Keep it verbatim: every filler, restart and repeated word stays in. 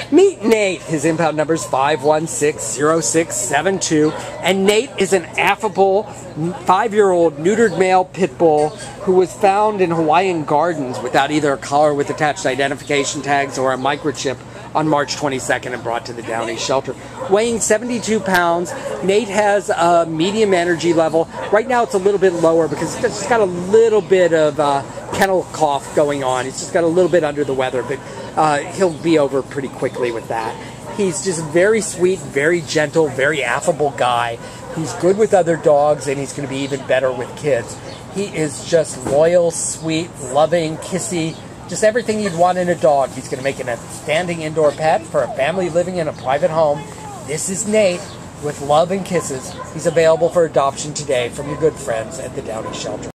Meet Nate. His impound number is five one six, zero six seven two, and Nate is an affable five-year-old neutered male pit bull who was found in Hawaiian Gardens without either a collar with attached identification tags or a microchip on March twenty-second and brought to the Downey shelter. Weighing seventy-two pounds, Nate has a medium energy level. Right now it's a little bit lower because he's just got a little bit of uh, kennel cough going on. He's just got a little bit under the weather, but uh, he'll be over pretty quickly with that. He's just very sweet, very gentle, very affable guy who's good with other dogs, and he's going to be even better with kids. He is just loyal, sweet, loving, kissy, just everything you'd want in a dog. He's going to make an outstanding indoor pet for a family living in a private home. This is Nate with love and kisses. He's available for adoption today from your good friends at the Downey Shelter.